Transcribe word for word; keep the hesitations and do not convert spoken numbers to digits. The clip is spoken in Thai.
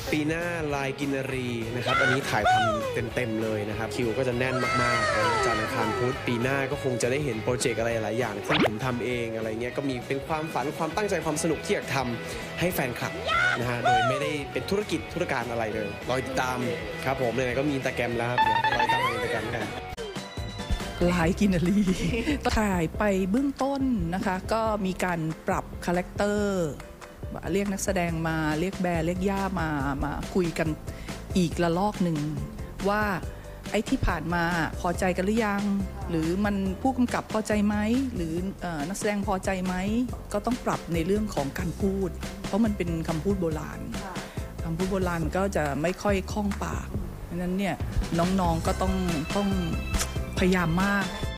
ปีหน้าลายกินรีนะครับอันนี้ถ่ายทำเต็มๆเลยนะครับคิวก็จะแน่นมากๆนะจันทร์อังคารพุธปีหน้าก็คงจะได้เห็นโปรเจกต์อะไรหลายอย่างที่ผมทำเองอะไรเงี้ยก็มีเป็นความฝันความตั้งใจความสนุกที่อยากทำให้แฟนคลับนะฮะโดยไม่ได้เป็นธุรกิจธุรการอะไรเลยรอติดตามครับผมไหนๆก็มีอินสตาแกรมแล้วครับรอติดตามในอินสตาแกรมกันลายกินรี ถ่ายไปเบื้องต้นนะคะก็มีการปรับคาแรคเตอร์เรียกนักแสดงมาเรียกแบร์เรียกย่ามามาคุยกันอีกระลอกหนึ่งว่าไอ้ที่ผ่านมาพอใจกันหรือยังหรือมันผู้กำกับพอใจไหมหรือนักแสดงพอใจไหมก็ต้องปรับในเรื่องของการพูดเพราะมันเป็นคำพูดโบราณคำพูดโบราณก็จะไม่ค่อยคล่องปากเพราะนั้นเนี่ยน้องๆก็ต้องต้องพยายามมาก